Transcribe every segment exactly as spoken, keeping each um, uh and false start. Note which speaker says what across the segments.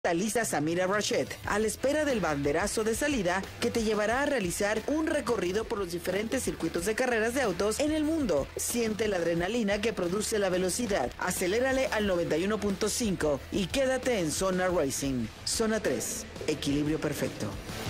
Speaker 1: Lisa Samira Rachet, a la espera del banderazo de salida que te llevará a realizar un recorrido por los diferentes circuitos de carreras de autos en el mundo. Siente la adrenalina que produce la velocidad, acelérale al noventa y uno punto cinco y quédate en Zona Racing. Zona tres, equilibrio perfecto.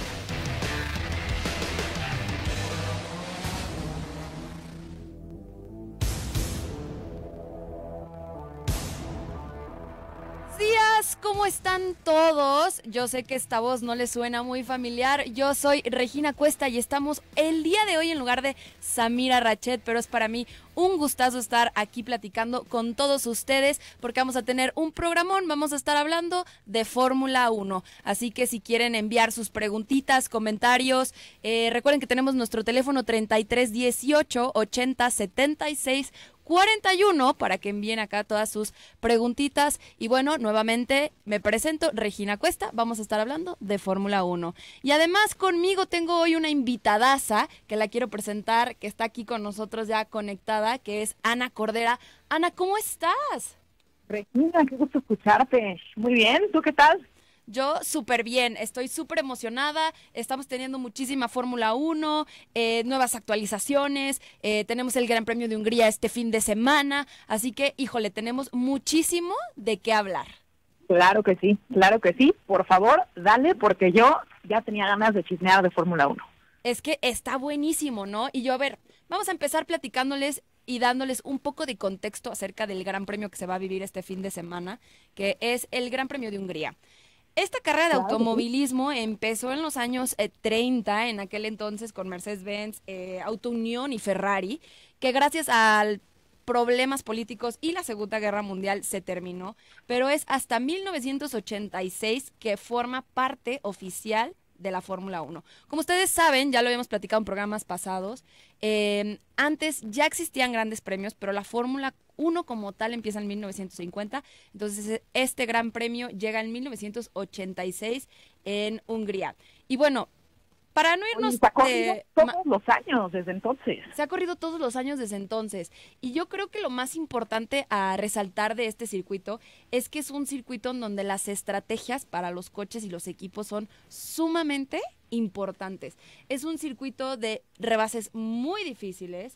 Speaker 2: ¿Cómo están todos? Yo sé que esta voz no les suena muy familiar. Yo soy Regina Cuesta y estamos el día de hoy en lugar de Samira Rachet, pero es para mí un gustazo estar aquí platicando con todos ustedes porque vamos a tener un programón, vamos a estar hablando de Fórmula uno. Así que si quieren enviar sus preguntitas, comentarios, eh, recuerden que tenemos nuestro teléfono treinta y tres dieciocho ochenta setenta y seis cuarenta y uno para que envíen acá todas sus preguntitas. Y bueno, nuevamente me presento, Regina Cuesta, vamos a estar hablando de Fórmula uno. Y además conmigo tengo hoy una invitadaza que la quiero presentar, que está aquí con nosotros ya conectada, que es Ana Cordera. Ana, ¿cómo estás?
Speaker 3: Regina, qué gusto escucharte. Muy bien, ¿tú qué tal?
Speaker 2: Yo súper bien, estoy súper emocionada, estamos teniendo muchísima Fórmula uno, eh, nuevas actualizaciones, eh, tenemos el Gran Premio de Hungría este fin de semana, así que, híjole, tenemos muchísimo de qué hablar.
Speaker 3: Claro que sí, claro que sí, por favor, dale, porque yo ya tenía ganas de chismear de Fórmula uno.
Speaker 2: Es que está buenísimo, ¿no? Y yo, a ver, vamos a empezar platicándoles y dándoles un poco de contexto acerca del Gran Premio que se va a vivir este fin de semana, que es el Gran Premio de Hungría. Esta carrera de
Speaker 3: claro,
Speaker 2: automovilismo sí. empezó en los años eh, treinta, en aquel entonces con Mercedes-Benz, eh, Auto Unión y Ferrari, que gracias a problemas políticos y la Segunda Guerra Mundial se terminó, pero es hasta mil novecientos ochenta y seis que forma parte oficial de la Fórmula uno. Como ustedes saben, ya lo habíamos platicado en programas pasados, eh, antes ya existían grandes premios, pero la Fórmula uno como tal empieza en mil novecientos cincuenta, entonces este gran premio llega en mil novecientos ochenta y seis en Hungría. Y bueno, para no irnos...
Speaker 3: Oye, se ha corrido de... todos los años desde entonces.
Speaker 2: Se ha corrido todos los años desde entonces. Y yo creo que lo más importante a resaltar de este circuito es que es un circuito en donde las estrategias para los coches y los equipos son sumamente importantes. Es un circuito de rebases muy difíciles.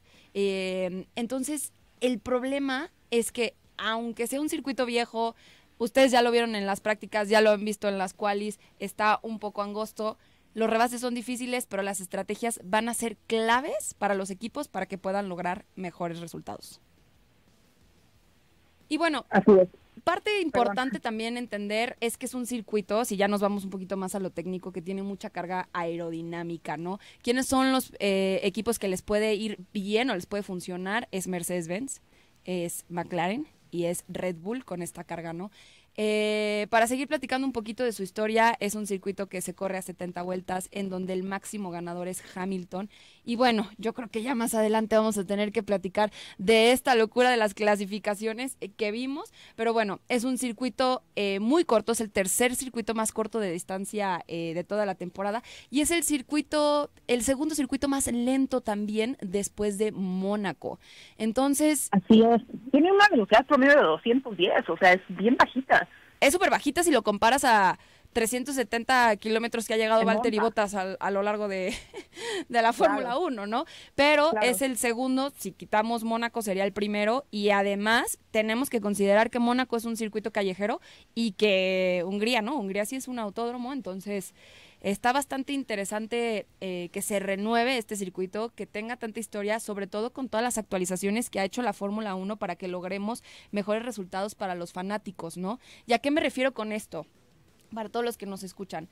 Speaker 2: Eh, entonces, el problema es que, aunque sea un circuito viejo, ustedes ya lo vieron en las prácticas, ya lo han visto en las qualis, está un poco angosto. Los rebases son difíciles, pero las estrategias van a ser claves para los equipos para que puedan lograr mejores resultados. Y bueno,
Speaker 3: así es.
Speaker 2: Parte importante Perdón. también entender es que es un circuito, si ya nos vamos un poquito más a lo técnico, que tiene mucha carga aerodinámica, ¿no? ¿Quiénes son los eh, equipos que les puede ir bien o les puede funcionar? Es Mercedes-Benz, es McLaren y es Red Bull con esta carga, ¿no? Eh, para seguir platicando un poquito de su historia, es un circuito que se corre a setenta vueltas, en donde el máximo ganador es Hamilton. Y bueno, yo creo que ya más adelante vamos a tener que platicar de esta locura de las clasificaciones que vimos, pero bueno, es un circuito eh, muy corto, es el tercer circuito más corto de distancia eh, de toda la temporada, y es el circuito, el segundo circuito más lento también después de Mónaco. Entonces...
Speaker 3: Así es, tiene una velocidad promedio de doscientos diez, o sea, es bien bajita.
Speaker 2: Es súper bajita si lo comparas a trescientos setenta kilómetros que ha llegado Valtteri Bottas a, a lo largo de, de la Fórmula claro. uno, ¿no? Pero claro. es el segundo, si quitamos Mónaco sería el primero, y además tenemos que considerar que Mónaco es un circuito callejero y que Hungría, ¿no? Hungría sí es un autódromo, entonces está bastante interesante eh, que se renueve este circuito, que tenga tanta historia, sobre todo con todas las actualizaciones que ha hecho la Fórmula uno para que logremos mejores resultados para los fanáticos, ¿no? ¿Y a qué me refiero con esto? Para todos los que nos escuchan.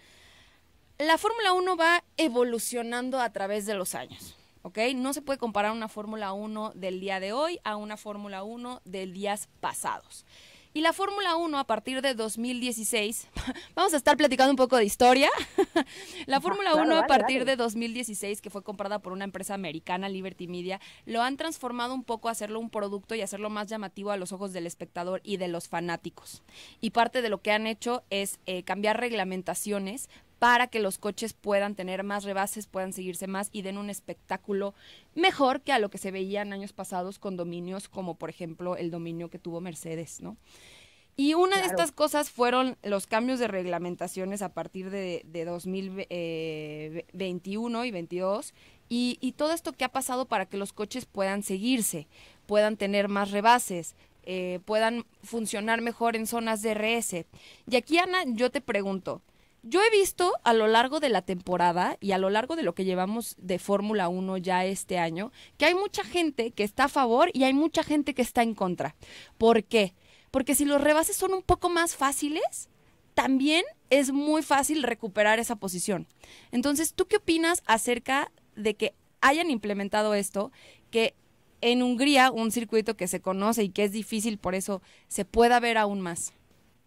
Speaker 2: La Fórmula uno va evolucionando a través de los años, ¿ok? No se puede comparar una Fórmula uno del día de hoy a una Fórmula uno de días pasados. Y la Fórmula uno a partir de dos mil dieciséis, vamos a estar platicando un poco de historia, la Fórmula uno a partir de dos mil dieciséis, que fue comprada por una empresa americana, Liberty Media, lo han transformado un poco a hacerlo un producto y hacerlo más llamativo a los ojos del espectador y de los fanáticos. Y parte de lo que han hecho es eh, cambiar reglamentaciones para que los coches puedan tener más rebases, puedan seguirse más y den un espectáculo mejor que a lo que se veía en años pasados con dominios como, por ejemplo, el dominio que tuvo Mercedes, ¿no? Y una
Speaker 3: Claro.
Speaker 2: de estas cosas fueron los cambios de reglamentaciones a partir de, de dos mil veintiuno y veintidós y, y todo esto que ha pasado para que los coches puedan seguirse, puedan tener más rebases, eh, puedan funcionar mejor en zonas de R S. Y aquí, Ana, yo te pregunto, yo he visto a lo largo de la temporada y a lo largo de lo que llevamos de Fórmula uno ya este año, que hay mucha gente que está a favor y hay mucha gente que está en contra. ¿Por qué? Porque si los rebases son un poco más fáciles, también es muy fácil recuperar esa posición. Entonces, ¿tú qué opinas acerca de que hayan implementado esto, que en Hungría, un circuito que se conoce y que es difícil, por eso se pueda ver aún más?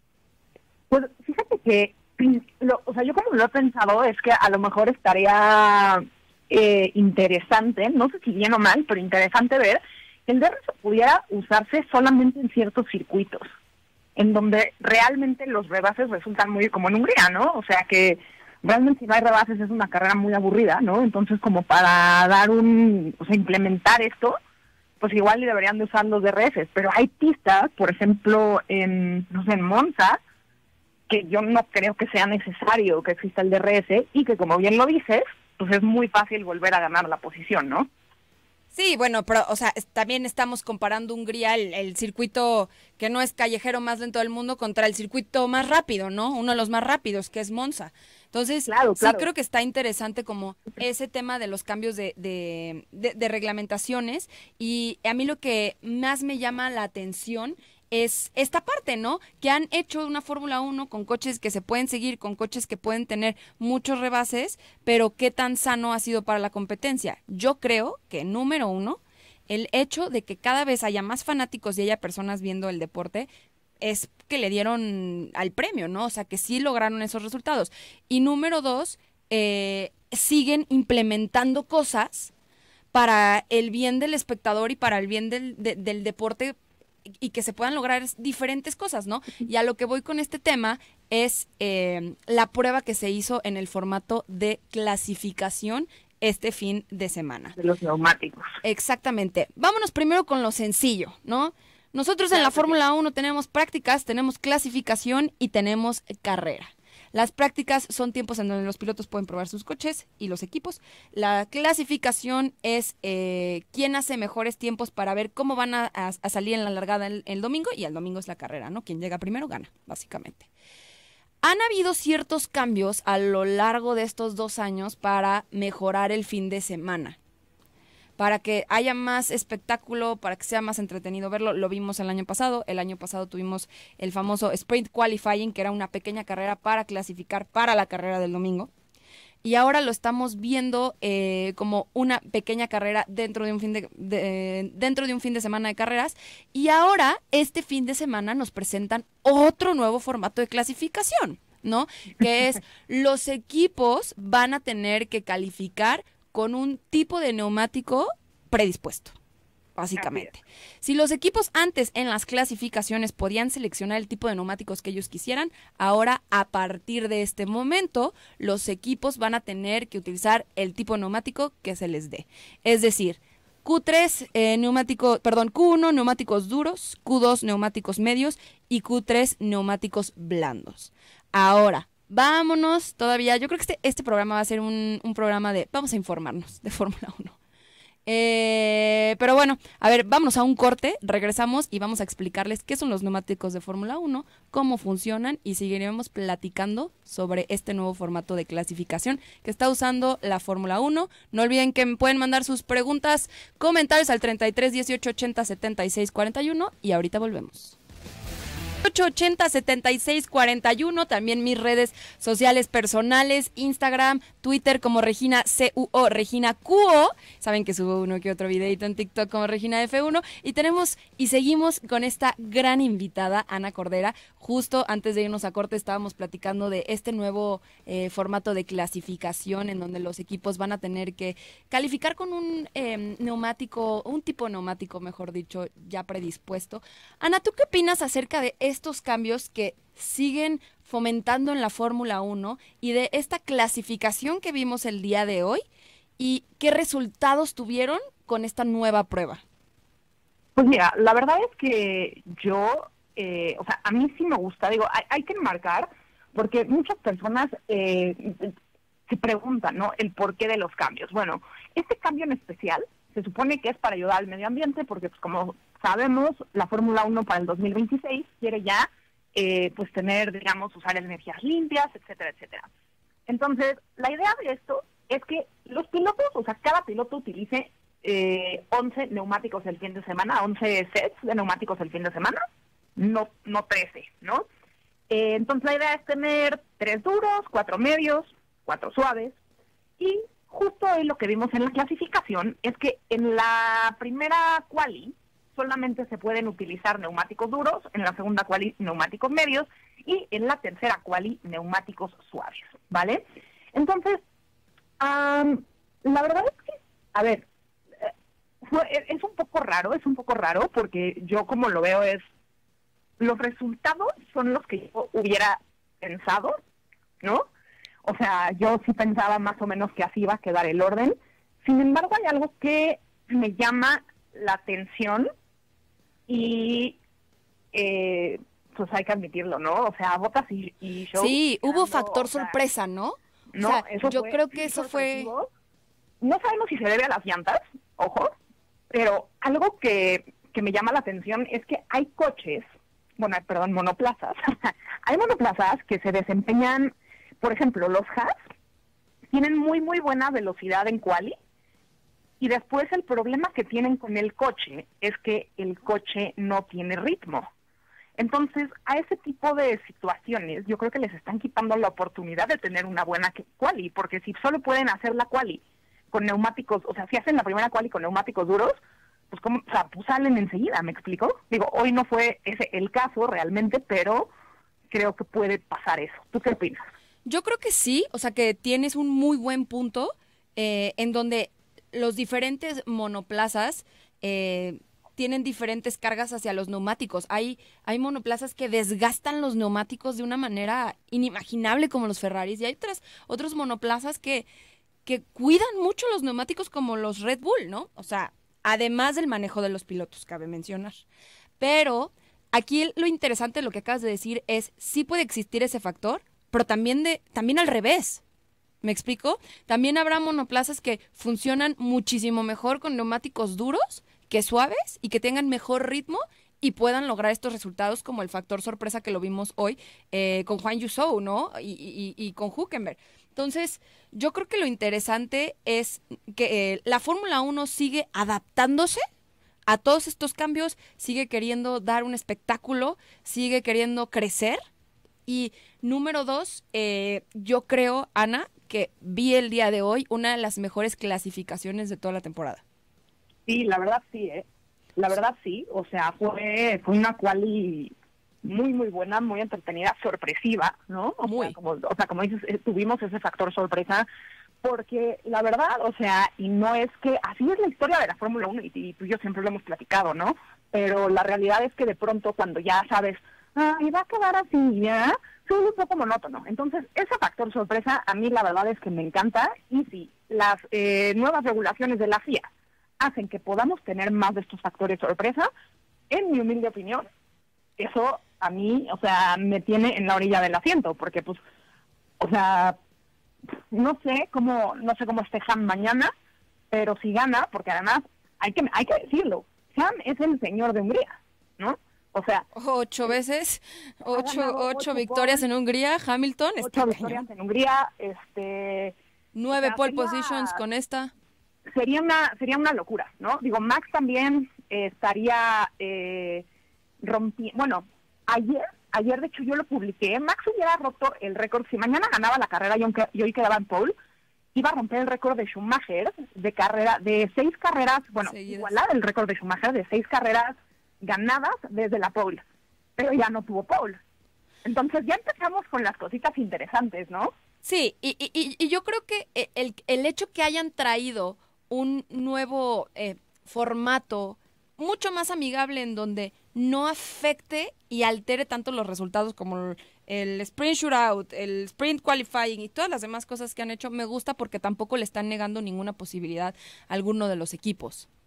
Speaker 3: Pues fíjate que, lo, o sea, yo como lo he pensado es que a lo mejor estaría eh, interesante, no sé si bien o mal, pero interesante ver que el D R S pudiera usarse solamente en ciertos circuitos, en donde realmente los rebases resultan muy como en Hungría, ¿no? O sea que realmente si no hay rebases es una carrera muy aburrida, ¿no? Entonces como para dar un, o sea, implementar esto, pues igual deberían de usar los D R S, pero hay pistas, por ejemplo, en, no sé, en Monza, que yo no creo que sea necesario que exista el D R S y que, como bien lo dices, pues es muy fácil volver a ganar la posición, ¿no?
Speaker 2: Sí, bueno, pero, o sea, es- también estamos comparando Hungría, el, el circuito que no es callejero más lento del mundo, contra el circuito más rápido, ¿no? Uno de los más rápidos, que es Monza. Entonces,
Speaker 3: Claro,
Speaker 2: sí
Speaker 3: claro.
Speaker 2: creo que está interesante como ese tema de los cambios de, de, de, de reglamentaciones. Y a mí lo que más me llama la atención es esta parte, ¿no? Que han hecho una Fórmula uno con coches que se pueden seguir, con coches que pueden tener muchos rebases, pero qué tan sano ha sido para la competencia. Yo creo que, número uno, el hecho de que cada vez haya más fanáticos y haya personas viendo el deporte es que le dieron al premio, ¿no? O sea, que sí lograron esos resultados. Y número dos, eh, siguen implementando cosas para el bien del espectador y para el bien del, de- del deporte y que se puedan lograr diferentes cosas, ¿no? Y a lo que voy con este tema es eh, la prueba que se hizo en el formato de clasificación este fin de semana.
Speaker 3: De los neumáticos.
Speaker 2: Exactamente. Vámonos primero con lo sencillo, ¿no? Nosotros en
Speaker 3: Claro
Speaker 2: la
Speaker 3: que sí.
Speaker 2: Fórmula uno tenemos prácticas, tenemos clasificación y tenemos carrera. Las prácticas son tiempos en donde los pilotos pueden probar sus coches y los equipos. La clasificación es eh, quién hace mejores tiempos para ver cómo van a, a- a salir en la largada el, el domingo, y el domingo es la carrera, ¿no? Quien llega primero gana, básicamente. Han habido ciertos cambios a lo largo de estos dos años para mejorar el fin de semana, para que haya más espectáculo, para que sea más entretenido verlo. Lo vimos el año pasado. El año pasado tuvimos el famoso Sprint Qualifying, que era una pequeña carrera para clasificar para la carrera del domingo. Y ahora lo estamos viendo eh, como una pequeña carrera dentro de un fin de, de- dentro de un fin de semana de carreras. Y ahora, este fin de semana, nos presentan otro nuevo formato de clasificación, ¿no? Que es, los equipos van a tener que calificar con un tipo de neumático predispuesto, básicamente. Si los equipos antes en las clasificaciones podían seleccionar el tipo de neumáticos que ellos quisieran, ahora a partir de este momento los equipos van a tener que utilizar el tipo de neumático que se les dé. Es decir, Q tres eh, neumático, perdón, Q uno neumáticos duros, Q dos neumáticos medios y Q tres neumáticos blandos. Ahora, vámonos todavía. Yo creo que este, este programa va a ser un, un programa de, vamos a informarnos de Fórmula uno. Eh, pero bueno, a ver, vámonos a un corte, regresamos y vamos a explicarles qué son los neumáticos de Fórmula uno, cómo funcionan, y seguiremos platicando sobre este nuevo formato de clasificación que está usando la Fórmula uno. No olviden que me pueden mandar sus preguntas, comentarios al treinta y tres dieciocho ochenta setenta y seis cuarenta y uno, y ahorita volvemos. ocho ochenta setenta y seis cuarenta y uno, también mis redes sociales personales, Instagram, Twitter como Regina C U O, Regina Q O, saben que subo uno que otro videito en TikTok como Regina F uno, y tenemos y seguimos con esta gran invitada, Ana Cordera. Justo antes de irnos a corte estábamos platicando de este nuevo eh, formato de clasificación en donde los equipos van a tener que calificar con un eh, neumático, un tipo de neumático, mejor dicho, ya predispuesto. Ana, ¿tú qué opinas acerca de estos cambios que siguen fomentando en la Fórmula uno y de esta clasificación que vimos el día de hoy, y qué resultados tuvieron con esta nueva prueba?
Speaker 3: Pues mira, la verdad es que yo eh, o sea, a mí sí me gusta, digo, hay, hay que enmarcar, porque muchas personas eh, se preguntan, ¿no?, el porqué de los cambios. Bueno, este cambio en especial se supone que es para ayudar al medio ambiente, porque pues como sabemos, la Fórmula uno para el dos mil veintiséis quiere ya, eh, pues tener, digamos, usar energías limpias, etcétera, etcétera. Entonces, la idea de esto es que los pilotos, o sea, cada piloto utilice eh, once neumáticos el fin de semana, once sets de neumáticos el fin de semana, no, no trece, ¿no? Eh, entonces la idea es tener tres duros, cuatro medios, cuatro suaves, y justo hoy lo que vimos en la clasificación es que en la primera quali solamente se pueden utilizar neumáticos duros, en la segunda quali neumáticos medios, y en la tercera quali neumáticos suaves, ¿vale? Entonces, um, la verdad es que, a ver, eh, fue, es un poco raro, es un poco raro, porque yo como lo veo es, los resultados son los que yo hubiera pensado, ¿no? O sea, yo sí pensaba más o menos que así iba a quedar el orden. Sin embargo, hay algo que me llama la atención y eh, pues hay que admitirlo, ¿no? O sea, Bottas y, y Show.
Speaker 2: Sí, hubo
Speaker 3: quedando,
Speaker 2: factor
Speaker 3: o sea,
Speaker 2: sorpresa, ¿no?
Speaker 3: No,
Speaker 2: o sea,
Speaker 3: eso
Speaker 2: yo
Speaker 3: fue
Speaker 2: creo que eso fue...
Speaker 3: No sabemos si se debe a las llantas, ojo, pero algo que, que me llama la atención es que hay coches, bueno, perdón, monoplazas. Hay monoplazas que se desempeñan, por ejemplo, los Haas tienen muy, muy buena velocidad en quali, y después el problema que tienen con el coche es que el coche no tiene ritmo. Entonces, a ese tipo de situaciones, yo creo que les están quitando la oportunidad de tener una buena quali, porque si solo pueden hacer la quali con neumáticos, o sea, si hacen la primera quali con neumáticos duros, pues, como, o sea, pues salen enseguida, ¿me explico? Digo, hoy no fue ese el caso realmente, pero creo que puede pasar eso. ¿Tú qué opinas?
Speaker 2: Yo creo que sí, o sea, que tienes un muy buen punto eh, en donde los diferentes monoplazas eh, tienen diferentes cargas hacia los neumáticos. Hay, hay monoplazas que desgastan los neumáticos de una manera inimaginable como los Ferraris, y hay otras, otros monoplazas que, que cuidan mucho los neumáticos como los Red Bull, ¿no? O sea, además del manejo de los pilotos, cabe mencionar. Pero aquí lo interesante de lo que acabas de decir es, sí puede existir ese factor, pero también, de, también al revés. ¿Me explico? También habrá monoplazas que funcionan muchísimo mejor con neumáticos duros que suaves y que tengan mejor ritmo y puedan lograr estos resultados, como el factor sorpresa que lo vimos hoy eh, con Juan Yusou, ¿no? Y, y, y con Hülkenberg. Entonces, yo creo que lo interesante es que eh, la Fórmula uno sigue adaptándose a todos estos cambios, sigue queriendo dar un espectáculo, sigue queriendo crecer. Y número dos, eh, yo creo, Ana, que vi el día de hoy una de las mejores clasificaciones de toda la temporada.
Speaker 3: Sí, la verdad sí, ¿eh? La verdad sí, o sea, fue, fue una quali muy, muy buena, muy entretenida, sorpresiva, ¿no? O
Speaker 2: muy.
Speaker 3: sea, como, o sea, como dices, eh, tuvimos ese factor sorpresa, porque la verdad, o sea, y no es que, así es la historia de la Fórmula uno, y, y tú y yo siempre lo hemos platicado, ¿no? Pero la realidad es que de pronto cuando ya sabes, ay, va a quedar así, ¿ya? Soy un poco monótono. Entonces, ese factor sorpresa a mí la verdad es que me encanta, y si las eh, nuevas regulaciones de la F I A hacen que podamos tener más de estos factores sorpresa, en mi humilde opinión, eso a mí, o sea, me tiene en la orilla del asiento, porque pues, o sea, no sé cómo, no sé cómo esté Ham mañana, pero si gana, porque además hay que, hay que decirlo, Ham es el señor de Hungría, ¿no? O sea,
Speaker 2: ocho veces, ocho, ocho, ocho victorias en Hungría, Hamilton,
Speaker 3: ocho
Speaker 2: está
Speaker 3: victorias
Speaker 2: cañón.
Speaker 3: en Hungría, este,
Speaker 2: Nueve
Speaker 3: o sea,
Speaker 2: pole
Speaker 3: sería,
Speaker 2: positions con esta.
Speaker 3: Sería una, sería una locura, ¿no? Digo, Max también eh, estaría eh, rompiendo, bueno, ayer, ayer de hecho yo lo publiqué, Max hubiera roto el récord, si mañana ganaba la carrera y, aunque, y hoy quedaba en pole, iba a romper el récord de Schumacher de carrera, de seis carreras, bueno,
Speaker 2: Seguidas.
Speaker 3: igualar el récord de Schumacher de seis carreras ganadas desde la pole, pero ya no tuvo pole. Entonces ya empezamos con las cositas interesantes, ¿no?
Speaker 2: Sí, y, y, y yo creo que el, el hecho que hayan traído un nuevo eh, formato mucho más amigable en donde no afecte y altere tanto los resultados como el, el sprint shootout, el sprint qualifying y todas las demás cosas que han hecho, me gusta porque tampoco le están negando ninguna posibilidad a alguno de los equipos.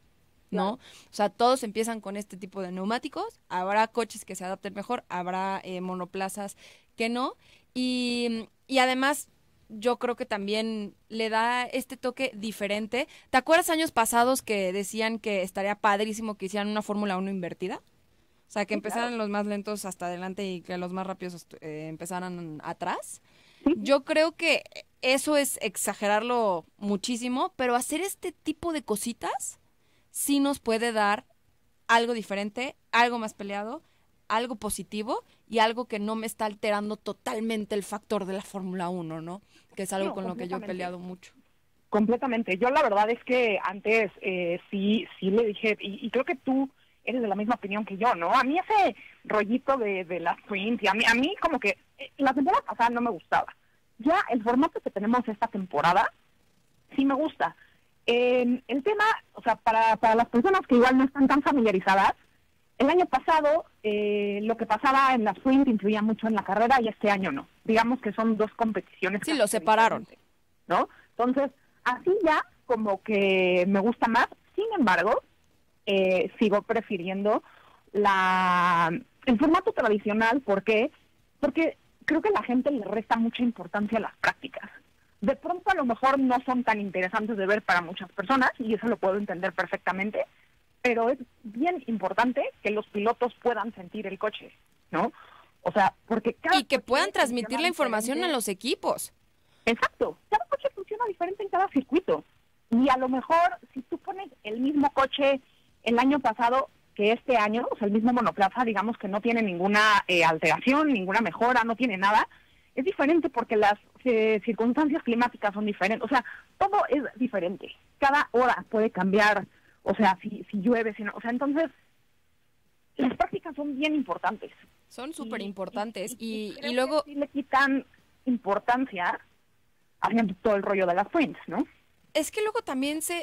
Speaker 2: ¿no? Claro. O sea, todos empiezan con este tipo de neumáticos, habrá coches que se adapten mejor, habrá eh, monoplazas que no, y, y además yo creo que también le da este toque diferente. ¿Te acuerdas años pasados que decían que estaría padrísimo que hicieran una Fórmula uno invertida? O sea, que sí, empezaran claro. los más lentos hasta adelante y que los más rápidos eh, empezaran atrás. Sí. Yo creo que eso es exagerarlo muchísimo, pero hacer este tipo de cositas sí nos puede dar algo diferente, algo más peleado, algo positivo y algo que no me está alterando totalmente el factor de la Fórmula uno, ¿no? Que es algo no, con lo que yo he peleado mucho.
Speaker 3: Completamente. Yo la verdad es que antes eh, sí sí le dije, y, y creo que tú eres de la misma opinión que yo, ¿no? A mí ese rollito de, de las sprint, y a mí, a mí como que eh, la temporada pasada no me gustaba. Ya el formato que tenemos esta temporada sí me gusta. Eh, el tema, o sea, para, para las personas que igual no están tan familiarizadas, el año pasado eh, lo que pasaba en la sprint influía mucho en la carrera y este año no. Digamos que son dos competiciones.
Speaker 2: Sí, lo separaron.
Speaker 3: ¿No? Entonces, así ya como que me gusta más. Sin embargo, eh, sigo prefiriendo la el formato tradicional. ¿Por qué? Porque creo que la gente le resta mucha importancia a las prácticas. De pronto a lo mejor no son tan interesantes de ver para muchas personas y eso lo puedo entender perfectamente, pero es bien importante que los pilotos puedan sentir el coche, ¿no? O sea, porque cada
Speaker 2: y que puedan transmitir la información diferente. A los equipos.
Speaker 3: Exacto, cada coche funciona diferente en cada circuito. Y a lo mejor, si tú pones el mismo coche el año pasado que este año, o sea, el mismo monoplaza, digamos que no tiene ninguna eh, alteración, ninguna mejora, no tiene nada, es diferente porque las eh, circunstancias climáticas son diferentes. O sea, todo es diferente. Cada hora puede cambiar. O sea, si, si llueve, si no, o sea, entonces, las prácticas son bien importantes.
Speaker 2: Son súper importantes. Y, y,
Speaker 3: y,
Speaker 2: y luego...
Speaker 3: Que sí le quitan importancia haciendo todo el rollo de las sprints, ¿no?
Speaker 2: Es que luego también se...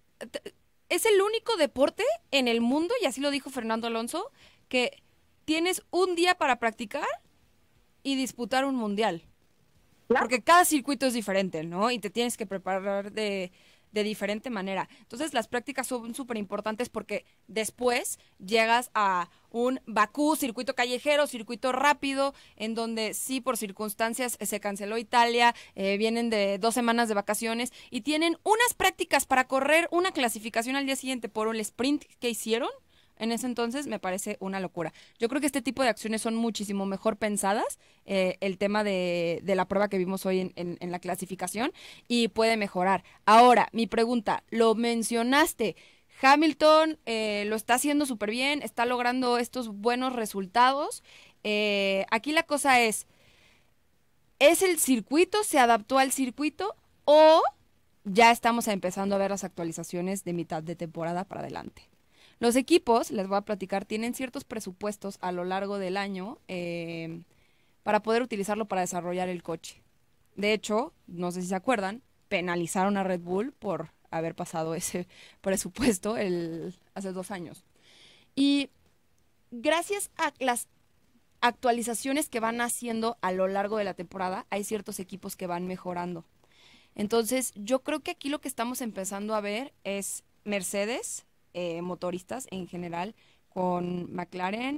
Speaker 2: Es el único deporte en el mundo, y así lo dijo Fernando Alonso, que tienes un día para practicar y disputar un mundial. ¿Claro? Porque cada circuito es diferente, ¿no? Y te tienes que preparar de... de diferente manera. Entonces las prácticas son súper importantes porque después llegas a un Bakú, circuito callejero, circuito rápido, en donde sí por circunstancias se canceló Italia, eh, vienen de dos semanas de vacaciones y tienen unas prácticas para correr una clasificación al día siguiente por el sprint que hicieron. En ese entonces me parece una locura. Yo creo que este tipo de acciones son muchísimo mejor pensadas, eh, el tema de, de la prueba que vimos hoy en, en, en la clasificación, y puede mejorar. Ahora, mi pregunta, lo mencionaste, Hamilton eh, lo está haciendo súper bien, está logrando estos buenos resultados. Eh, aquí la cosa es, ¿es el circuito, se adaptó al circuito o ya estamos empezando a ver las actualizaciones de mitad de temporada para adelante? Los equipos, les voy a platicar, tienen ciertos presupuestos a lo largo del año eh, para poder utilizarlo para desarrollar el coche. De hecho, no sé si se acuerdan, penalizaron a Red Bull por haber pasado ese presupuesto el, hace dos años. Y gracias a las actualizaciones que van haciendo a lo largo de la temporada, hay ciertos equipos que van mejorando. Entonces, yo creo que aquí lo que estamos empezando a ver es Mercedes, Eh, motoristas en general, con McLaren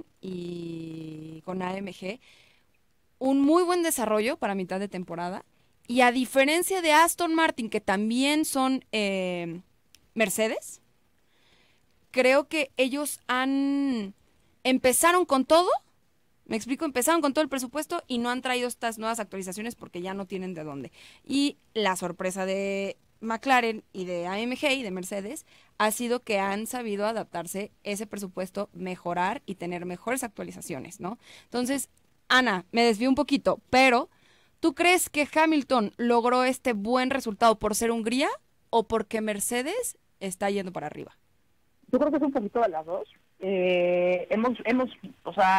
Speaker 2: y con A M G, un muy buen desarrollo para mitad de temporada, y a diferencia de Aston Martin, que también son eh, Mercedes, creo que ellos han empezaron con todo, me explico, empezaron con todo el presupuesto y no han traído estas nuevas actualizaciones porque ya no tienen de dónde. Y la sorpresa de McLaren y de A M G y de Mercedes ha sido que han sabido adaptarse ese presupuesto, mejorar y tener mejores actualizaciones, ¿no? Entonces, Ana, me desvío un poquito, pero ¿tú crees que Hamilton logró este buen resultado por ser Hungría o porque Mercedes está yendo para arriba?
Speaker 3: Yo creo que es un poquito de las dos. Eh, hemos, hemos, o sea,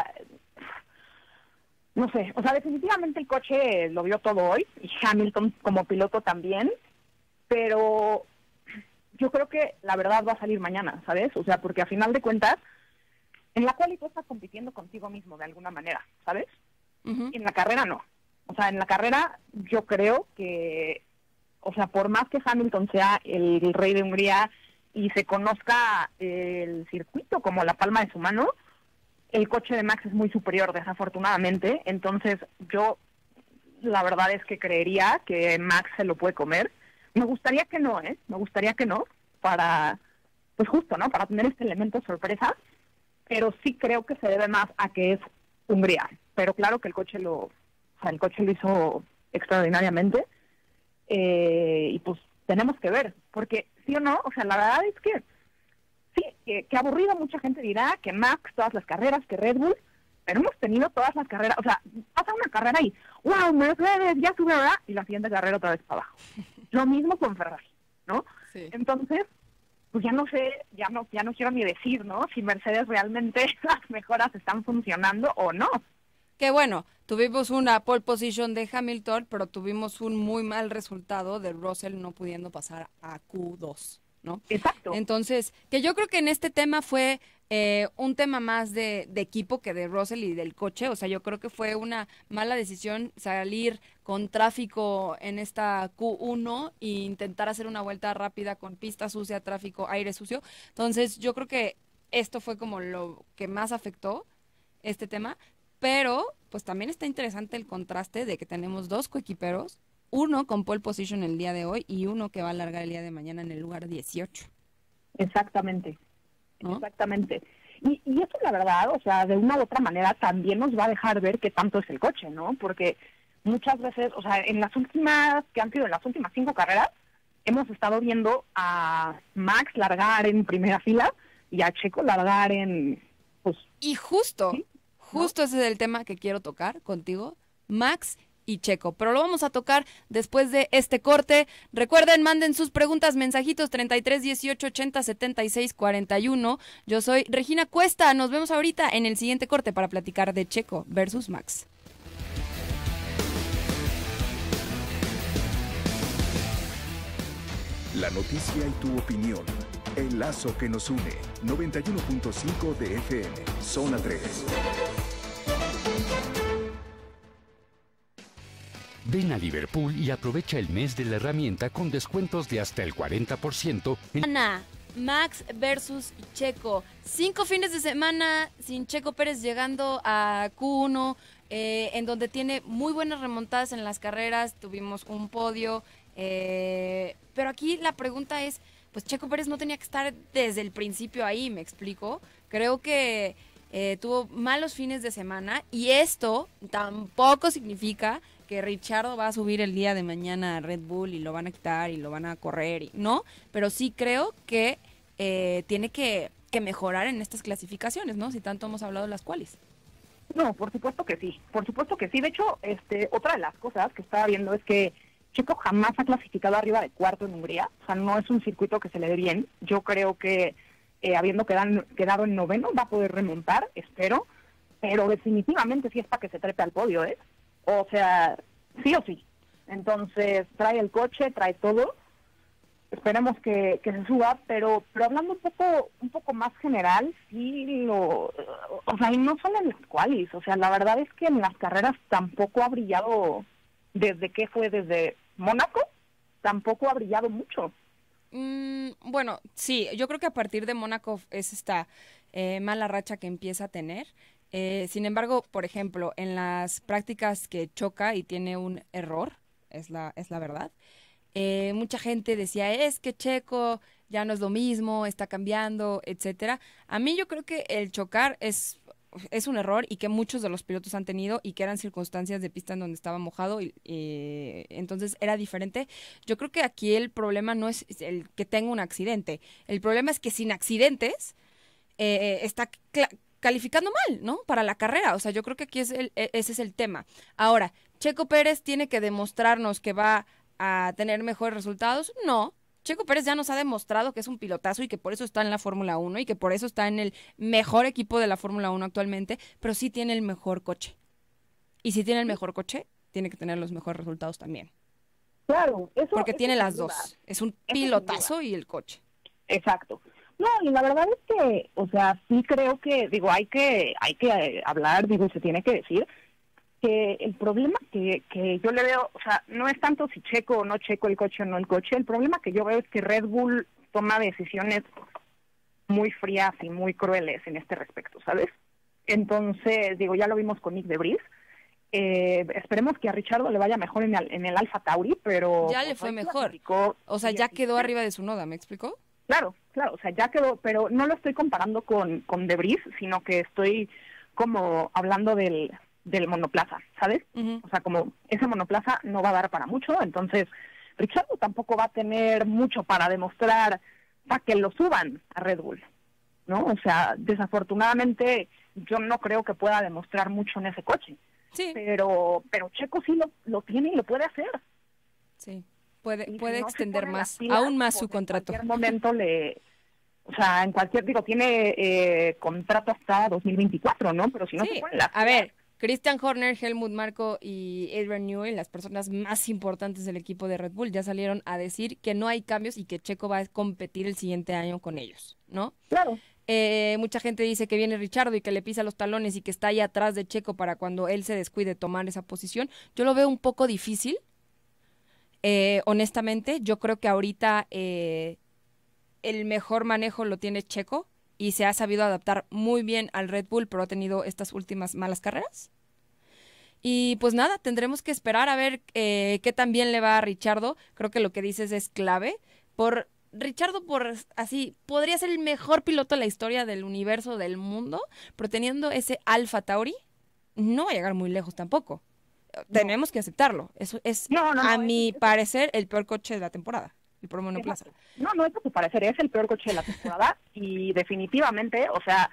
Speaker 3: no sé, o sea, definitivamente el coche lo vio todo hoy y Hamilton como piloto también. Pero yo creo que la verdad va a salir mañana, ¿sabes? O sea, porque a final de cuentas, en la quali tú estás compitiendo contigo mismo de alguna manera, ¿sabes? Uh-huh. Y en la carrera no. O sea, en la carrera yo creo que, o sea, por más que Hamilton sea el, el rey de Hungría, y se conozca el circuito como la palma de su mano, el coche de Max es muy superior, desafortunadamente. Entonces yo la verdad es que creería que Max se lo puede comer. Me gustaría que no, ¿eh? Me gustaría que no, para, pues justo, ¿no? Para tener este elemento sorpresa, pero sí creo que se debe más a que es Hungría. Pero claro que el coche lo, o sea, el coche lo hizo extraordinariamente, eh, y pues tenemos que ver, porque sí o no, o sea, la verdad es que sí, que, que aburrido, mucha gente dirá que Max, todas las carreras, que Red Bull, pero hemos tenido todas las carreras, o sea, pasa una carrera y, wow, Mercedes, ya sube, ¿verdad? Y la siguiente carrera otra vez para abajo. Lo mismo con Ferrari, ¿no? Sí. Entonces, pues ya no sé, ya no, ya no quiero ni decir, ¿no? Si Mercedes realmente las mejoras están funcionando o no.
Speaker 2: Que bueno, tuvimos una pole position de Hamilton, pero tuvimos un muy mal resultado de Russell no pudiendo pasar a Q dos, ¿no?
Speaker 3: Exacto.
Speaker 2: Entonces, que yo creo que en este tema fue eh, un tema más de, de equipo que de Russell y del coche. O sea, yo creo que fue una mala decisión salir con tráfico en esta Q uno e intentar hacer una vuelta rápida con pista sucia, tráfico, aire sucio. Entonces, yo creo que esto fue como lo que más afectó este tema. Pero, pues también está interesante el contraste de que tenemos dos coequiperos, uno con pole position el día de hoy y uno que va a largar el día de mañana en el lugar dieciocho.
Speaker 3: Exactamente,
Speaker 2: ¿no?
Speaker 3: Exactamente. Y, y eso, la verdad, o sea, de una u otra manera también nos va a dejar ver qué tanto es el coche, ¿no? Porque muchas veces, o sea, en las últimas, que han sido en las últimas cinco carreras, hemos estado viendo a Max largar en primera fila y a Checo largar en, pues...
Speaker 2: Y justo...
Speaker 3: ¿sí?
Speaker 2: Justo ese es el tema que quiero tocar contigo, Max y Checo, pero lo vamos a tocar después de este corte. Recuerden, manden sus preguntas, mensajitos treinta y tres, dieciocho, ochenta, setenta y seis, cuarenta y uno. Yo soy Regina Cuesta, nos vemos ahorita en el siguiente corte para platicar de Checo versus Max.
Speaker 4: La noticia y tu opinión. El lazo que nos une. noventa y uno punto cinco de F M. Zona tres.
Speaker 5: Ven a Liverpool y aprovecha el mes de la herramienta con descuentos de hasta el cuarenta por ciento. En...
Speaker 2: Ana, Max versus Checo. Cinco fines de semana sin Checo Pérez llegando a Q uno, eh, en donde tiene muy buenas remontadas en las carreras. Tuvimos un podio. Eh, pero aquí la pregunta es, pues Checo Pérez no tenía que estar desde el principio ahí, ¿me explico? Creo que eh, tuvo malos fines de semana y esto tampoco significa que Ricciardo va a subir el día de mañana a Red Bull y lo van a quitar y lo van a correr, y, ¿no? Pero sí creo que eh, tiene que, que mejorar en estas clasificaciones, ¿no? Si tanto hemos hablado de las cuales.
Speaker 3: No, por supuesto que sí, por supuesto que sí. De hecho, este, otra de las cosas que estaba viendo es que Checo jamás ha clasificado arriba de cuarto en Hungría, o sea, no es un circuito que se le dé bien. Yo creo que eh, habiendo quedado, quedado en noveno va a poder remontar, espero, pero definitivamente sí es para que se trepe al podio, ¿eh? O sea, sí o sí. Entonces, trae el coche, trae todo, esperemos que, que se suba, pero pero hablando un poco un poco más general, sí lo... O sea, y no solo en las qualis, o sea, la verdad es que en las carreras tampoco ha brillado... ¿Desde qué fue? ¿Desde Mónaco? Tampoco ha brillado mucho.
Speaker 2: Mm, bueno, sí, yo creo que a partir de Mónaco es esta eh, mala racha que empieza a tener. Eh, sin embargo, por ejemplo, en las prácticas que choca y tiene un error, es la, es la verdad, eh, mucha gente decía, es que Checo ya no es lo mismo, está cambiando, etcétera. A mí yo creo que el chocar es... es un error y que muchos de los pilotos han tenido y que eran circunstancias de pista en donde estaba mojado y eh, entonces era diferente. Yo creo que aquí el problema no es el que tenga un accidente, el problema es que sin accidentes eh, está calificando mal, ¿no? Para la carrera, o sea, yo creo que aquí es el, ese es el tema. Ahora, ¿Checo Pérez tiene que demostrarnos que va a tener mejores resultados? No. Checo Pérez ya nos ha demostrado que es un pilotazo y que por eso está en la Fórmula uno y que por eso está en el mejor equipo de la Fórmula uno actualmente, pero sí tiene el mejor coche. Y si tiene el mejor coche, tiene que tener los mejores resultados también.
Speaker 3: Claro, eso...
Speaker 2: Porque
Speaker 3: eso
Speaker 2: tiene
Speaker 3: sin
Speaker 2: las
Speaker 3: duda.
Speaker 2: dos. Es un
Speaker 3: Eso
Speaker 2: pilotazo y el coche.
Speaker 3: Exacto. No, y la verdad es que, o sea, sí creo que, digo, hay que hay que eh, hablar, digo, se tiene que decir que el problema que, que yo le veo, o sea, no es tanto si Checo o no Checo el coche o no el coche, el problema que yo veo es que Red Bull toma decisiones muy frías y muy crueles en este respecto, ¿sabes? Entonces, digo, ya lo vimos con Nick de Vries. Eh, esperemos que a Richardo le vaya mejor en el, en el Alfa Tauri, pero...
Speaker 2: Ya le fue mejor. O sea, ya quedó arriba de su Noda, ¿me explicó?
Speaker 3: Claro, claro, o sea, ya quedó, pero no lo estoy comparando con, con de Vries, sino que estoy como hablando del, del monoplaza, ¿sabes? Uh-huh. O sea, como ese monoplaza no va a dar para mucho, entonces Richardo tampoco va a tener mucho para demostrar para que lo suban a Red Bull, ¿no? O sea, desafortunadamente yo no creo que pueda demostrar mucho en ese coche. Sí. Pero pero Checo sí lo, lo tiene y lo puede hacer.
Speaker 2: Sí, puede y puede si no extender más, pilas, aún más su contrato.
Speaker 3: En cualquier momento le... O sea, en cualquier... Digo, tiene eh, contrato hasta dos mil veinticuatro, ¿no? Pero si no
Speaker 2: sí.
Speaker 3: se pone la...
Speaker 2: A ver, Christian Horner, Helmut Marko y Adrian Newey, las personas más importantes del equipo de Red Bull, ya salieron a decir que no hay cambios y que Checo va a competir el siguiente año con ellos, ¿no?
Speaker 3: Claro.
Speaker 2: Eh, mucha gente dice que viene Richardo y que le pisa los talones y que está ahí atrás de Checo para cuando él se descuide tomar esa posición. Yo lo veo un poco difícil, eh, honestamente. Yo creo que ahorita eh, el mejor manejo lo tiene Checo y se ha sabido adaptar muy bien al Red Bull, pero ha tenido estas últimas malas carreras. Y pues nada, tendremos que esperar a ver eh, qué tan bien le va a Richardo. Creo que lo que dices es clave. Por Richardo, por así, podría ser el mejor piloto de la historia del universo, del mundo, pero teniendo ese Alfa Tauri, no va a llegar muy lejos tampoco. No. Tenemos que aceptarlo. Eso es, no, no, a no, mi es, parecer, el peor coche de la temporada. El peor monoplaza.
Speaker 3: No, no es a tu parecer, es el peor coche de la temporada y definitivamente, o sea,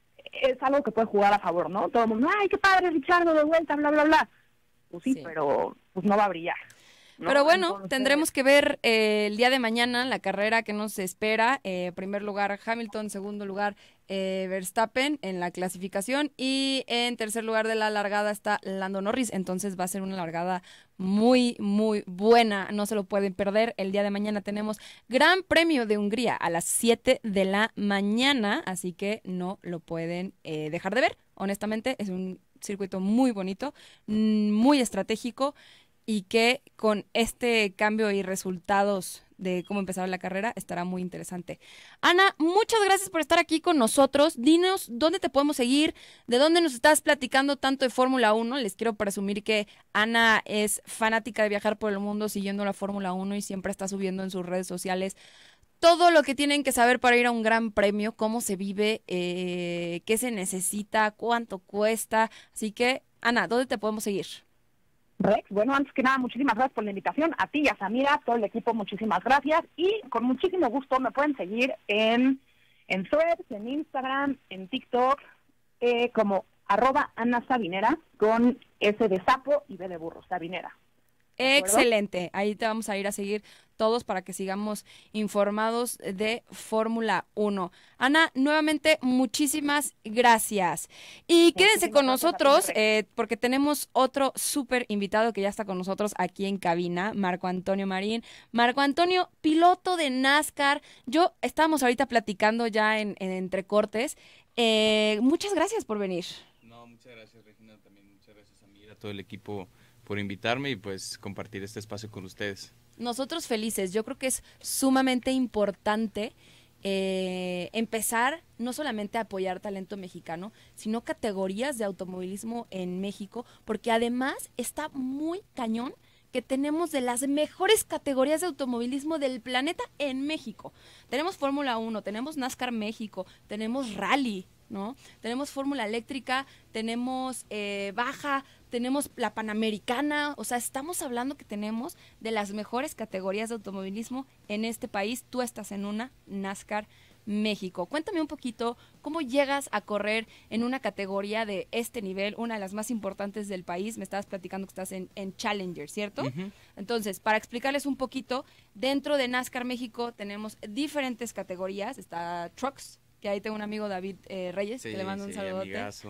Speaker 3: es algo que puede jugar a favor, ¿no? Todo el mundo, ay, qué padre, Richardo, de vuelta, bla, bla, bla. Pues sí, sí. pero pues no va a brillar. ¿No?
Speaker 2: Pero bueno,
Speaker 3: Entonces...
Speaker 2: tendremos que ver eh, el día de mañana la carrera que nos espera. Eh, primer lugar Hamilton, segundo lugar eh, Verstappen en la clasificación y en tercer lugar de la largada está Lando Norris. Entonces va a ser una largada muy, muy buena. No se lo pueden perder. El día de mañana tenemos Gran Premio de Hungría a las siete de la mañana, así que no lo pueden eh, dejar de ver. Honestamente, es un circuito muy bonito, muy estratégico, y que con este cambio y resultados de cómo empezar la carrera estará muy interesante. Ana, muchas gracias por estar aquí con nosotros. Dinos dónde te podemos seguir, de dónde nos estás platicando tanto de Fórmula uno. Les quiero presumir que Ana es fanática de viajar por el mundo siguiendo la Fórmula uno y siempre está subiendo en sus redes sociales todo lo que tienen que saber para ir a un gran premio, cómo se vive, eh, qué se necesita, cuánto cuesta. Así que, Ana, ¿dónde te podemos seguir?
Speaker 3: Rex, bueno, antes que nada, muchísimas gracias por la invitación. A ti y a Samira, todo el equipo, muchísimas gracias. Y con muchísimo gusto me pueden seguir en, en Threads, en Instagram, en TikTok, eh, como arroba Ana Sabinera, con S de sapo y B de burro, Sabinera.
Speaker 2: Excelente, ahí te vamos a ir a seguir todos para que sigamos informados de Fórmula uno. Ana, nuevamente muchísimas gracias. Y muchísimas quédense con nosotros eh, porque tenemos otro súper invitado que ya está con nosotros aquí en cabina, Marco Antonio Marín. Marco Antonio, piloto de NASCAR. Yo estábamos ahorita platicando ya en, en entrecortes. Eh, muchas gracias por venir.
Speaker 6: No, muchas gracias, Regina, también muchas gracias a mí, a todo el equipo por invitarme y pues compartir este espacio con ustedes.
Speaker 2: Nosotros felices. Yo creo que es sumamente importante eh, empezar no solamente a apoyar talento mexicano, sino categorías de automovilismo en México, porque además está muy cañón que tenemos de las mejores categorías de automovilismo del planeta en México. Tenemos Fórmula uno, tenemos NASCAR México, tenemos Rally, ¿no? Tenemos Fórmula Eléctrica, tenemos eh, Baja, tenemos la Panamericana, o sea, estamos hablando que tenemos de las mejores categorías de automovilismo en este país. Tú estás en una, NASCAR México. Cuéntame un poquito cómo llegas a correr en una categoría de este nivel, una de las más importantes del país. Me estabas platicando que estás en, en Challenger, ¿cierto? Uh-huh. Entonces, para explicarles un poquito, dentro de NASCAR México tenemos diferentes categorías. Está Trucks, que ahí tengo un amigo, David eh, Reyes, sí, que le mando un sí, saludote.
Speaker 6: Amigazo,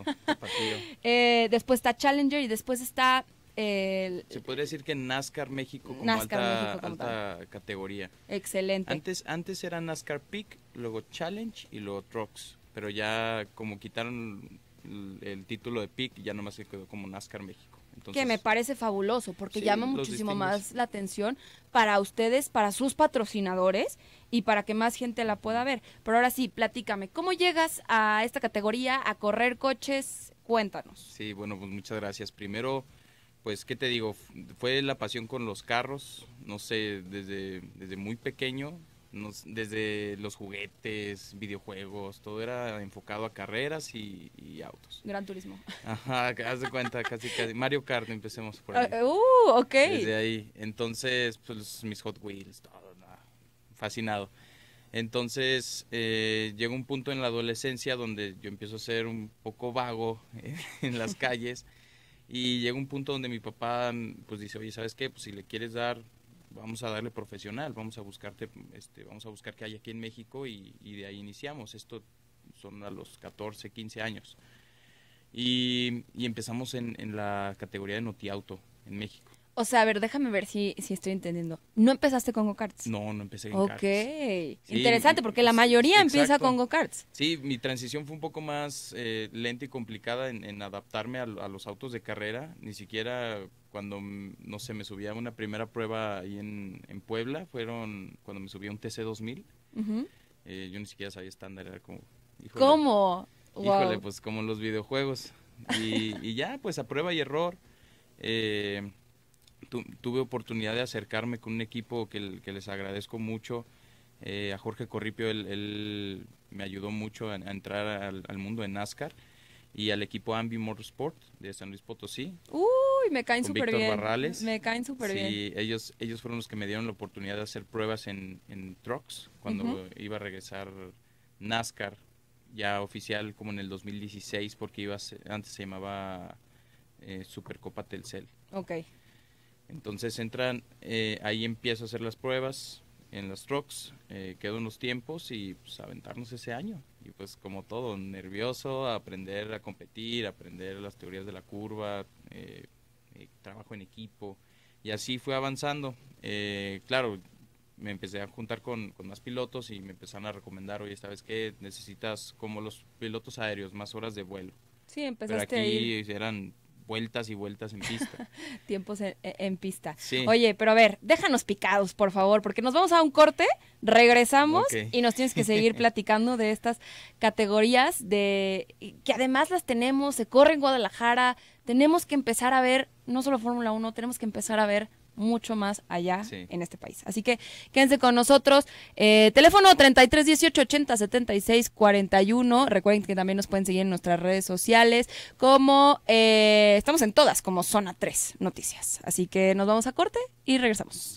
Speaker 2: eh, después está Challenger y después está... Eh,
Speaker 6: Se podría decir que NASCAR México como
Speaker 2: NASCAR
Speaker 6: alta,
Speaker 2: México como
Speaker 6: alta categoría.
Speaker 2: Excelente.
Speaker 6: Antes, antes era NASCAR Peak, luego Challenge y luego Trucks, pero ya como quitaron el, el título de Peak, ya nomás se quedó como NASCAR México. Entonces,
Speaker 2: que me parece fabuloso, porque
Speaker 6: sí,
Speaker 2: llama
Speaker 6: los
Speaker 2: muchísimo
Speaker 6: distingues.
Speaker 2: más la atención para ustedes, para sus patrocinadores y para que más gente la pueda ver. Pero ahora sí, platícame, ¿cómo llegas a esta categoría, a correr coches? Cuéntanos.
Speaker 6: Sí, bueno, pues muchas gracias. Primero, pues, ¿qué te digo? F- Fue la pasión con los carros, no sé, desde, desde muy pequeño, nos- desde los juguetes, videojuegos, todo era enfocado a carreras y, y autos.
Speaker 2: Gran Turismo.
Speaker 6: Ajá, haz de cuenta, casi, casi. Mario Kart, empecemos por
Speaker 2: Ah,
Speaker 6: ahí.
Speaker 2: uh, ok.
Speaker 6: Desde ahí. Entonces, pues mis Hot Wheels, todo, no, fascinado. Entonces, eh, llega un punto en la adolescencia donde yo empiezo a ser un poco vago eh, en las calles y llega un punto donde mi papá pues dice, oye, ¿sabes qué? Pues si le quieres dar, vamos a darle profesional, vamos a buscarte, este, vamos a buscar qué hay aquí en México y, y de ahí iniciamos. Esto son a los catorce, quince años. Y, y empezamos en, en la categoría de Notiauto en México.
Speaker 2: O sea, a ver, déjame ver si, si estoy entendiendo. ¿No empezaste con go-karts?
Speaker 6: No, no empecé en
Speaker 2: Ok,
Speaker 6: karts. Sí,
Speaker 2: interesante, porque la
Speaker 6: s-
Speaker 2: mayoría empieza
Speaker 6: exacto.
Speaker 2: con go-karts.
Speaker 6: Sí, mi transición fue un poco más eh, lenta y complicada en, en adaptarme a, a los autos de carrera. Ni siquiera cuando, mm, no sé, me subía a una primera prueba ahí en, en Puebla, fueron cuando me subí a un T C dos mil.
Speaker 2: Ujú.
Speaker 6: Eh, yo ni siquiera sabía estándar, era como... híjole,
Speaker 2: ¿Cómo?
Speaker 6: Híjole,
Speaker 2: Wow.
Speaker 6: pues como en los videojuegos. Y, y ya, pues a prueba y error. Eh, tu- tuve oportunidad de acercarme con un equipo que, l- que les agradezco mucho. Eh, a Jorge Corripio, él, él me ayudó mucho a, a entrar al, al mundo de NASCAR. Y al equipo Ambi Motorsport de San Luis Potosí,
Speaker 2: Uy, me caen
Speaker 6: con
Speaker 2: súper
Speaker 6: Víctor
Speaker 2: bien.
Speaker 6: Barrales.
Speaker 2: Me caen súper bien.
Speaker 6: Sí, ellos, ellos fueron los que me dieron la oportunidad de hacer pruebas en, en trucks cuando
Speaker 2: Ujú.
Speaker 6: iba a regresar NASCAR ya oficial como en el dos mil dieciséis, porque iba a ser- antes se llamaba eh, Supercopa Telcel.
Speaker 2: Ok.
Speaker 6: Entonces entran, eh, ahí empiezo a hacer las pruebas en las trucks, eh, quedo en los tiempos y pues aventarnos ese año. Y pues como todo, nervioso, aprender a competir, aprender las teorías de la curva, eh, eh, trabajo en equipo. Y así fue avanzando. Eh, claro, me empecé a juntar con, con más pilotos y me empezaron a recomendar, oye, ¿sabes qué? Necesitas como los pilotos aéreos, más horas de vuelo.
Speaker 2: Sí,
Speaker 6: Pero
Speaker 2: empezaste a ir
Speaker 6: aquí eran vueltas y vueltas en pista.
Speaker 2: tiempos en, en pista.
Speaker 6: Sí.
Speaker 2: Oye, pero a ver, déjanos picados, por favor, porque nos vamos a un corte, regresamos
Speaker 6: Ok.
Speaker 2: y nos tienes que seguir platicando de estas categorías de que además las tenemos, se corre en Guadalajara, tenemos que empezar a ver no solo Fórmula uno, tenemos que empezar a ver mucho más allá
Speaker 6: Sí.
Speaker 2: en este país. Así que quédense con nosotros. Eh, teléfono treinta y tres dieciocho ochenta setenta y seis cuarenta y uno. Recuerden que también nos pueden seguir en nuestras redes sociales como eh, estamos en todas como Zona tres Noticias. Así que nos vamos a corte y regresamos.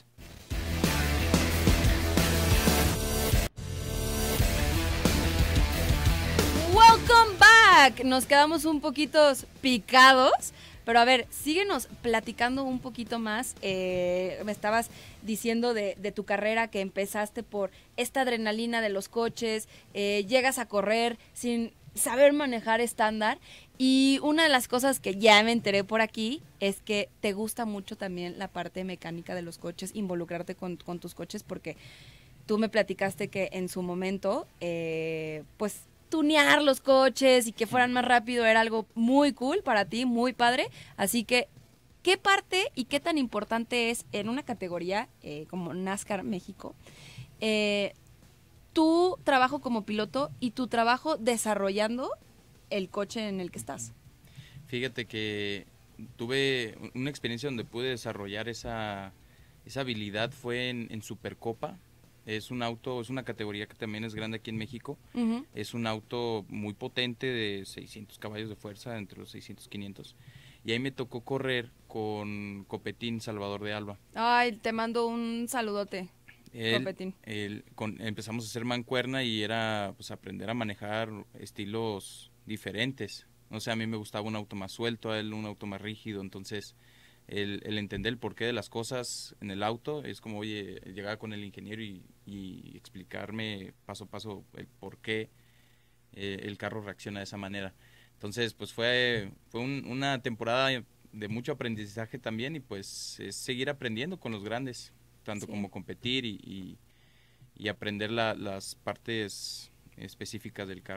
Speaker 2: Welcome back. Nos quedamos un poquito picados. Pero a ver, síguenos platicando un poquito más. Eh, me estabas diciendo de, de tu carrera que empezaste por esta adrenalina de los coches, eh, llegas a correr sin saber manejar estándar. Y una de las cosas que ya me enteré por aquí es que te gusta mucho también la parte mecánica de los coches, involucrarte con, con tus coches, porque tú me platicaste que en su momento, eh, pues tunear los coches y que fueran más rápido era algo muy cool para ti, muy padre. Así que, ¿qué parte y qué tan importante es en una categoría eh, como NASCAR México eh, tu trabajo como piloto y tu trabajo desarrollando el coche en el que estás?
Speaker 6: Fíjate que tuve una experiencia donde pude desarrollar esa, esa habilidad, fue en, en Supercopa. Es un auto, es una categoría que también es grande aquí en México.
Speaker 2: Uh-huh.
Speaker 6: Es un auto muy potente de seiscientos caballos de fuerza, entre los seiscientos y quinientos. Y ahí me tocó correr con Copetín Salvador de Alba.
Speaker 2: Ay, te mando un saludote,
Speaker 6: Él,
Speaker 2: Copetín.
Speaker 6: él- con- empezamos a hacer mancuerna y era pues aprender a manejar estilos diferentes. O sea, a mí me gustaba un auto más suelto, a él un auto más rígido. Entonces, el, el entender el porqué de las cosas en el auto es como, oye, llegaba con el ingeniero y, y explicarme paso a paso el por qué eh, el carro reacciona de esa manera. Entonces, pues fue, fue un- una temporada de mucho aprendizaje también y pues es seguir aprendiendo con los grandes, tanto
Speaker 2: Sí.
Speaker 6: como competir y, y, y aprender la- las partes específicas del carro.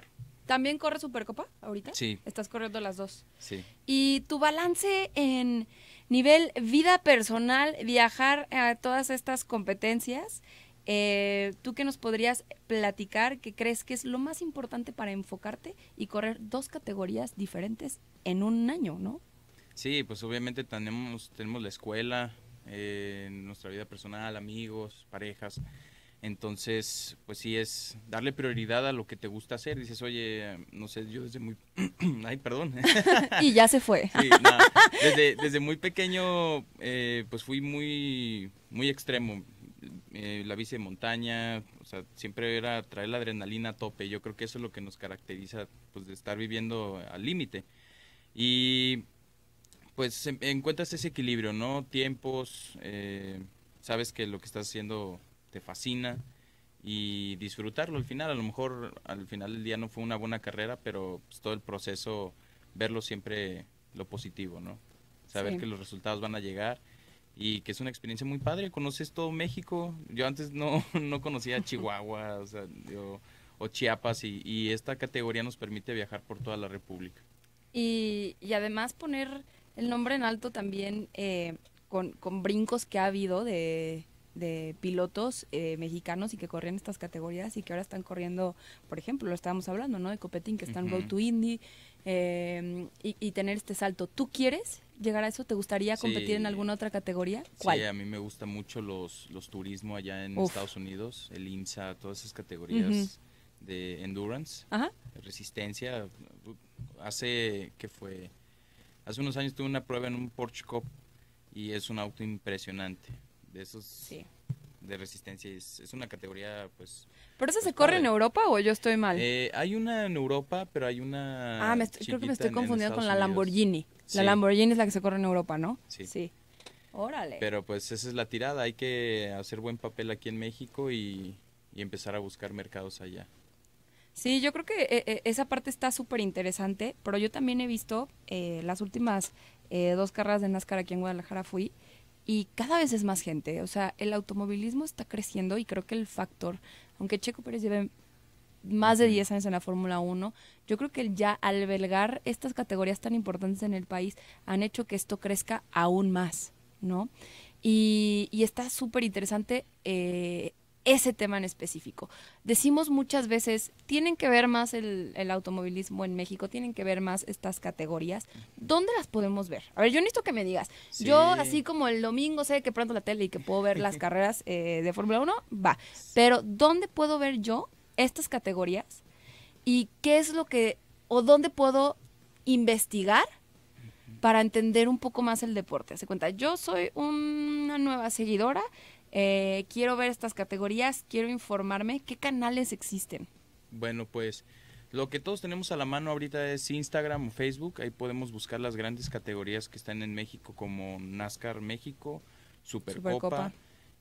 Speaker 2: ¿También corre Supercopa ahorita?
Speaker 6: Sí.
Speaker 2: Estás corriendo las dos.
Speaker 6: Sí.
Speaker 2: ¿Y tu balance en nivel vida personal, viajar a todas estas competencias? Eh, ¿Tú qué nos podrías platicar? ¿Qué crees que es lo más importante para enfocarte y correr dos categorías diferentes en un año, no?
Speaker 6: Sí, pues obviamente tenemos, tenemos la escuela, eh, nuestra vida personal, amigos, parejas. Entonces, pues sí es darle prioridad a lo que te gusta hacer. Dices, oye, no sé, yo desde muy... Ay, perdón.
Speaker 2: Y ya se fue.
Speaker 6: Sí, no, desde, desde muy pequeño, eh, pues fui muy, muy extremo. Eh, la bici de montaña, o sea, siempre era traer la adrenalina a tope. Yo creo que eso es lo que nos caracteriza, pues, de estar viviendo al límite. Y, pues, en, encuentras ese equilibrio, ¿no? Tiempos, eh, sabes que lo que estás haciendo te fascina y disfrutarlo al final. A lo mejor al final del día no fue una buena carrera, pero pues, todo el proceso, verlo siempre lo positivo, ¿no? Saber sí. que los resultados van a llegar y que es una experiencia muy padre. Conoces todo México. Yo antes no, no conocía Chihuahua, o sea, yo, o Chiapas, y, y esta categoría nos permite viajar por toda la República.
Speaker 2: Y, y además poner el nombre en alto también eh, con, con brincos que ha habido de... de pilotos eh, mexicanos y que corrían estas categorías y que ahora están corriendo, por ejemplo, lo estábamos hablando, ¿no? De Copetín, que está en uh-huh. Road to Indy, eh, y, y tener este salto. ¿Tú quieres llegar a eso? ¿Te gustaría sí. competir en alguna otra categoría? ¿Cuál?
Speaker 6: Sí, a mí me gusta mucho los, los turismo allá en Uf. Estados Unidos, el IMSA, todas esas categorías uh-huh. de endurance,
Speaker 2: Ajá.
Speaker 6: de resistencia. Hace, ¿qué fue? Hace unos años tuve una prueba en un Porsche Cup y es un auto impresionante. De esos sí. de resistencia, es, es una categoría pues...
Speaker 2: ¿Pero esa
Speaker 6: pues,
Speaker 2: se corre
Speaker 6: padre.
Speaker 2: en Europa o yo estoy mal?
Speaker 6: Eh, hay una en Europa, pero hay una...
Speaker 2: Ah, me estoy, creo que me estoy confundiendo con la
Speaker 6: Unidos.
Speaker 2: Lamborghini.
Speaker 6: Sí.
Speaker 2: La Lamborghini es la que se corre en Europa, ¿no?
Speaker 6: Sí.
Speaker 2: Sí. Órale.
Speaker 6: Pero pues esa es la tirada, hay que hacer buen papel aquí en México y, y empezar a buscar mercados allá.
Speaker 2: Sí, yo creo que eh, esa parte está súper interesante, pero yo también he visto eh, las últimas eh, dos carreras de NASCAR aquí en Guadalajara fui, y cada vez es más gente, o sea, el automovilismo está creciendo y creo que el factor, aunque Checo Pérez lleve más de diez años en la Fórmula uno, yo creo que ya albergar estas categorías tan importantes en el país han hecho que esto crezca aún más, ¿no? Y, y está súper interesante eh, ese tema en específico. Decimos muchas veces, tienen que ver más el, el automovilismo en México, tienen que ver más estas categorías. ¿Dónde las podemos ver? A ver, yo necesito que me digas. Sí. Yo, así como el domingo sé que prendo la tele y que puedo ver las carreras eh, de Fórmula uno, va. Pero, ¿dónde puedo ver yo estas categorías? ¿Y qué es lo que, o dónde puedo investigar para entender un poco más el deporte? Se cuenta, yo soy una nueva seguidora, Eh, quiero ver estas categorías, quiero informarme, ¿qué canales existen?
Speaker 6: Bueno, pues lo que todos tenemos a la mano ahorita es Instagram o Facebook, ahí podemos buscar las grandes categorías que están en México como NASCAR México, Supercopa, Supercopa.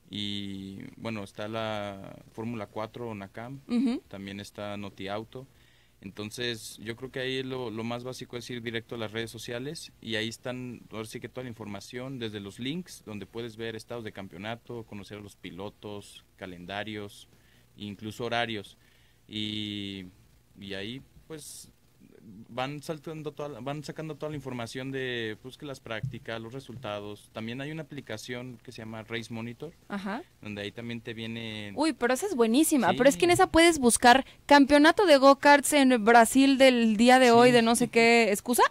Speaker 6: Y bueno, está la Fórmula cuatro o NACAM, uh-huh. también está Noti Auto. Entonces, yo creo que ahí lo, lo más básico es ir directo a las redes sociales y ahí están, ahora sí que toda la información, desde los links, donde puedes ver estados de campeonato, conocer a los pilotos, calendarios, incluso horarios. Y, y ahí, pues, van saltando toda, van sacando toda la información de, pues, que las prácticas, los resultados. También hay una aplicación que se llama Race Monitor,
Speaker 2: Ajá.
Speaker 6: donde ahí también te viene...
Speaker 2: Uy, pero esa es buenísima,
Speaker 6: sí.
Speaker 2: pero es que en esa puedes buscar campeonato de go-karts en Brasil del día de sí. hoy, de no sé qué excusa,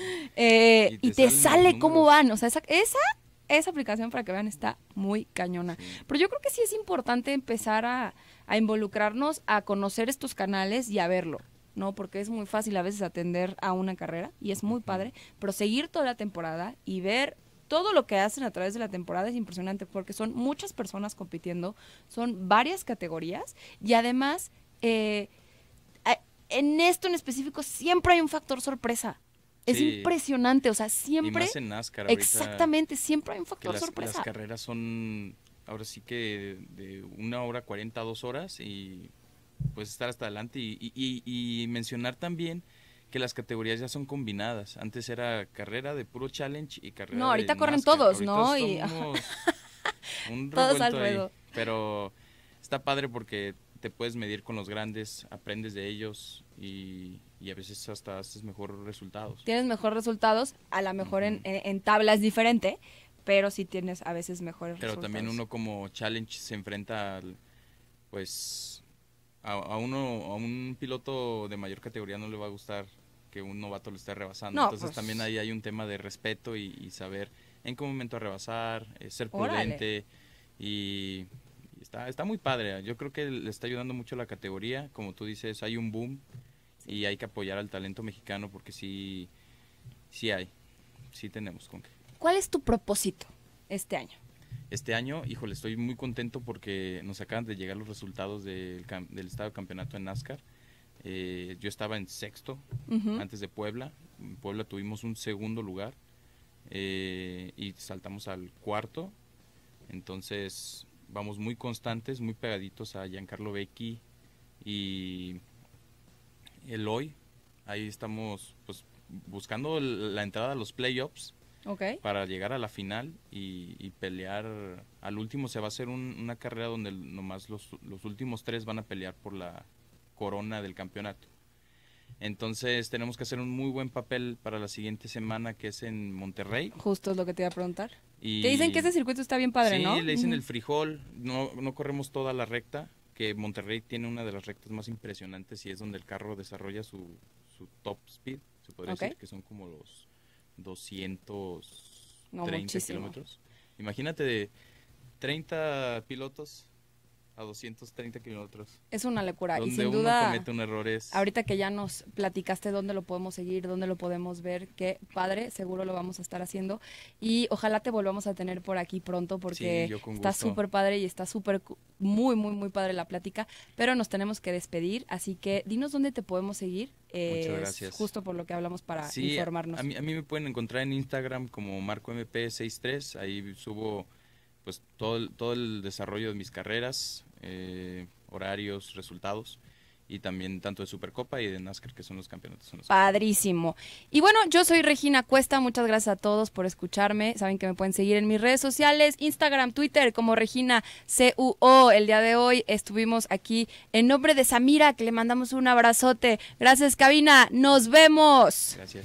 Speaker 2: eh, y te, y te sale cómo van, o sea, esa, esa, esa aplicación para que vean está muy cañona. Sí. Pero yo creo que sí es importante empezar a, a involucrarnos, a conocer estos canales y a verlo. No, porque es muy fácil a veces atender a una carrera y es muy padre, pero seguir toda la temporada y ver todo lo que hacen a través de la temporada es impresionante porque son muchas personas compitiendo, son varias categorías y además eh, en esto en específico siempre hay un factor sorpresa. Es sí. impresionante, o sea, siempre...
Speaker 6: Y más en NASCAR
Speaker 2: exactamente, siempre hay un factor
Speaker 6: las,
Speaker 2: sorpresa.
Speaker 6: Las carreras son ahora sí que de, de una hora cuarenta a dos horas y... pues estar hasta adelante y, y, y mencionar también que las categorías ya son combinadas. Antes era carrera de puro challenge y carrera
Speaker 2: no, ahorita
Speaker 6: de
Speaker 2: corren
Speaker 6: NASCAR.
Speaker 2: todos,
Speaker 6: ahorita
Speaker 2: ¿no? Y
Speaker 6: un
Speaker 2: todos al
Speaker 6: ruedo. Pero está padre porque te puedes medir con los grandes, aprendes de ellos y, y a veces hasta haces mejores resultados.
Speaker 2: Tienes mejores resultados, a lo mejor uh-huh. en, en, en tabla es diferente, pero sí tienes a veces mejores
Speaker 6: pero
Speaker 2: resultados.
Speaker 6: Pero también uno como challenge se enfrenta al, pues a, a uno a un piloto de mayor categoría no le va a gustar que un novato lo esté rebasando. No, Entonces pues... también ahí hay un tema de respeto y, y saber en qué momento rebasar, eh, ser prudente. Órale. y... Está, está muy padre, yo creo que le está ayudando mucho la categoría, como tú dices, hay un boom sí. y hay que apoyar al talento mexicano porque sí, sí hay, sí tenemos con qué.
Speaker 2: ¿Cuál es tu propósito este año?
Speaker 6: Este año, híjole, estoy muy contento porque nos acaban de llegar los resultados del, del estado de campeonato en NASCAR. Eh, yo estaba en sexto uh-huh. antes de Puebla, en Puebla tuvimos un segundo lugar eh, y saltamos al cuarto, entonces... Vamos muy constantes, muy pegaditos a Giancarlo Becchi y Eloy. Ahí estamos pues buscando la entrada a los playoffs
Speaker 2: okay.
Speaker 6: para llegar a la final y, y pelear. Al último se va a hacer un, una carrera donde nomás los, los últimos tres van a pelear por la corona del campeonato. Entonces tenemos que hacer un muy buen papel para la siguiente semana, que es en Monterrey.
Speaker 2: Justo es lo que te iba a preguntar.
Speaker 6: Y
Speaker 2: te dicen que ese circuito está bien padre,
Speaker 6: sí,
Speaker 2: ¿no?
Speaker 6: Sí, le dicen uh-huh. el frijol, no, no corremos toda la recta, que Monterrey tiene una de las rectas más impresionantes y es donde el carro desarrolla su, su top speed, se podría okay. decir que son como los doscientos treinta no, kilómetros. Imagínate de treinta pilotos a doscientos treinta kilómetros.
Speaker 2: Es una locura.
Speaker 6: Donde
Speaker 2: y sin
Speaker 6: uno
Speaker 2: duda,
Speaker 6: comete un errores.
Speaker 2: Ahorita que ya nos platicaste dónde lo podemos seguir, dónde lo podemos ver, qué padre, seguro lo vamos a estar haciendo. Y ojalá te volvamos a tener por aquí pronto porque
Speaker 6: sí,
Speaker 2: está súper padre y está súper, muy, muy, muy padre la plática. Pero nos tenemos que despedir, así que dinos dónde te podemos seguir. Eh,
Speaker 6: Muchas gracias.
Speaker 2: Justo por lo que hablamos para
Speaker 6: sí,
Speaker 2: informarnos.
Speaker 6: A mí, a mí me pueden encontrar en Instagram como Marco M P sesenta y tres, ahí subo... pues todo el, todo el desarrollo de mis carreras, eh, horarios, resultados y también tanto de Supercopa y de NASCAR, que son los campeonatos. Son los
Speaker 2: Padrísimo. Y bueno, yo soy Regina Cuesta, muchas gracias a todos por escucharme. Saben que me pueden seguir en mis redes sociales, Instagram, Twitter, como Regina C U O. El día de hoy estuvimos aquí en nombre de Samira, que le mandamos un abrazote. Gracias, cabina. Nos vemos.
Speaker 6: Gracias.